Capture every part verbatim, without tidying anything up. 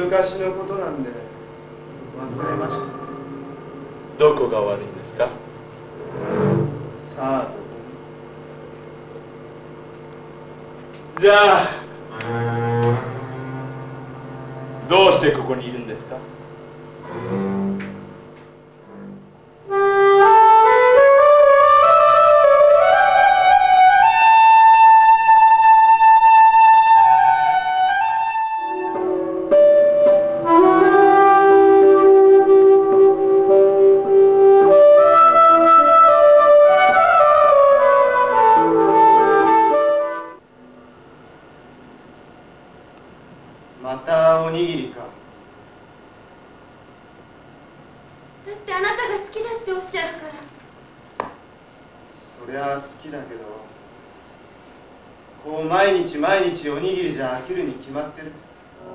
昔のことなんで忘れました。 どこが悪いんですか？ さあじゃあどうしてここにいるんですか？ またおにぎりか。 だってあなたが好きだっておっしゃるから。 そりゃ好きだけど、こう毎日毎日おにぎりじゃ飽きるに決まってるさ。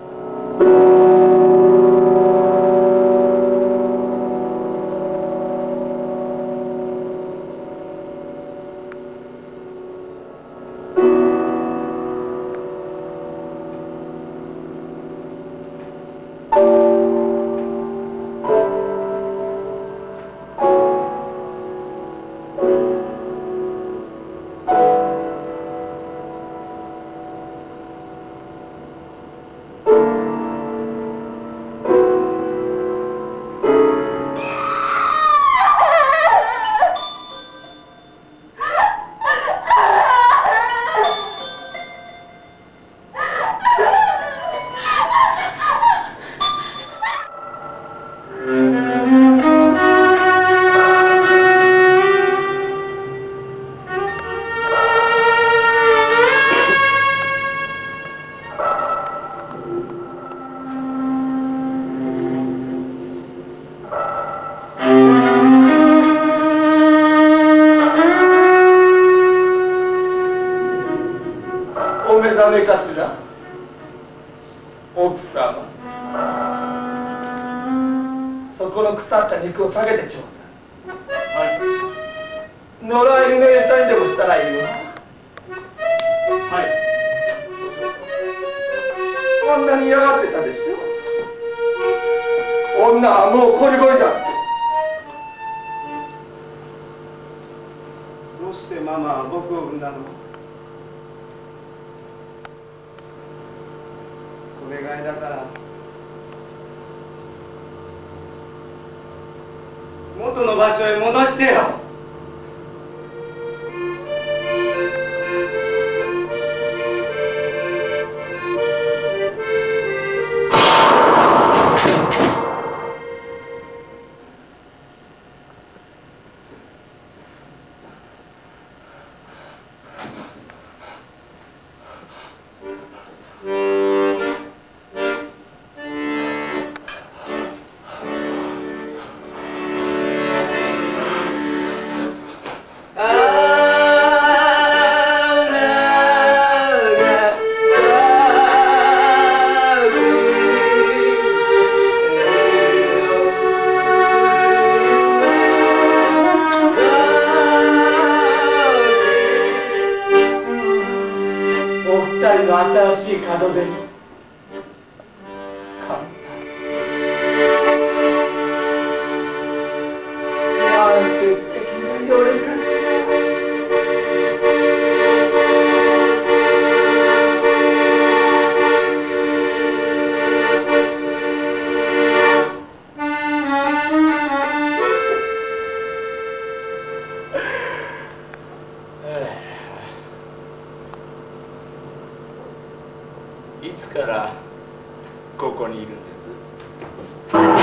お目覚めかしら、奥様。そこの腐った肉を下げてちょうだい。はい。野良犬の餌にでもしたらいいわ。 はい。 こんなに嫌がってたでしょ。女はもうこりごりだって。 どうしてママは僕を産んだの？お願いだから元の場所へ戻してよ。 新しい門出に乾杯。なんて素敵な夜かしら。 いつからここにいるんです？